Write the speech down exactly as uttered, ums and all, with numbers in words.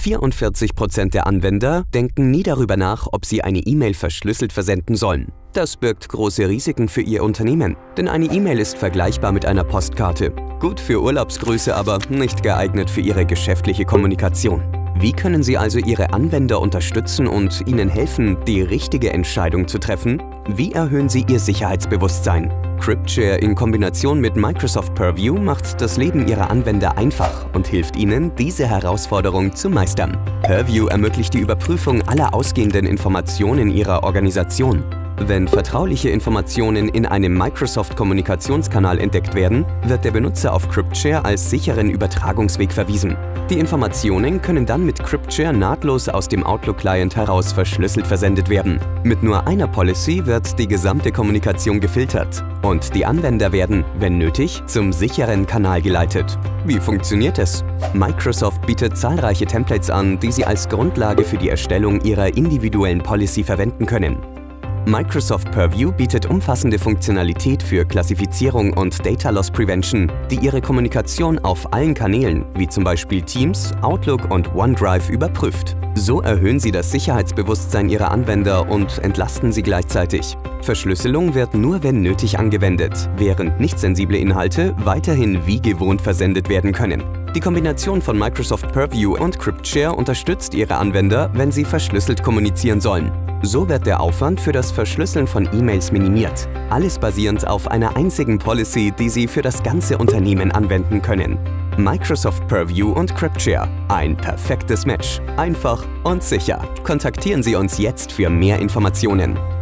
vierundvierzig Prozent der Anwender denken nie darüber nach, ob sie eine E-Mail verschlüsselt versenden sollen. Das birgt große Risiken für Ihr Unternehmen, denn eine E-Mail ist vergleichbar mit einer Postkarte. Gut für Urlaubsgrüße, aber nicht geeignet für Ihre geschäftliche Kommunikation. Wie können Sie also Ihre Anwender unterstützen und ihnen helfen, die richtige Entscheidung zu treffen? Wie erhöhen Sie Ihr Sicherheitsbewusstsein? CryptShare in Kombination mit Microsoft Purview macht das Leben Ihrer Anwender einfach und hilft Ihnen, diese Herausforderung zu meistern. Purview ermöglicht die Überprüfung aller ausgehenden Informationen Ihrer Organisation. Wenn vertrauliche Informationen in einem Microsoft-Kommunikationskanal entdeckt werden, wird der Benutzer auf CryptShare als sicheren Übertragungsweg verwiesen. Die Informationen können dann mit CryptShare nahtlos aus dem Outlook-Client heraus verschlüsselt versendet werden. Mit nur einer Policy wird die gesamte Kommunikation gefiltert und die Anwender werden, wenn nötig, zum sicheren Kanal geleitet. Wie funktioniert es? Microsoft bietet zahlreiche Templates an, die Sie als Grundlage für die Erstellung Ihrer individuellen Policy verwenden können. Microsoft Purview bietet umfassende Funktionalität für Klassifizierung und Data Loss Prevention, die Ihre Kommunikation auf allen Kanälen, wie zum Beispiel Teams, Outlook und OneDrive, überprüft. So erhöhen Sie das Sicherheitsbewusstsein Ihrer Anwender und entlasten sie gleichzeitig. Verschlüsselung wird nur wenn nötig angewendet, während nicht sensible Inhalte weiterhin wie gewohnt versendet werden können. Die Kombination von Microsoft Purview und CryptShare unterstützt Ihre Anwender, wenn sie verschlüsselt kommunizieren sollen. So wird der Aufwand für das Verschlüsseln von E-Mails minimiert. Alles basierend auf einer einzigen Policy, die Sie für das ganze Unternehmen anwenden können. Microsoft Purview und CryptShare. Ein perfektes Match. Einfach und sicher. Kontaktieren Sie uns jetzt für mehr Informationen.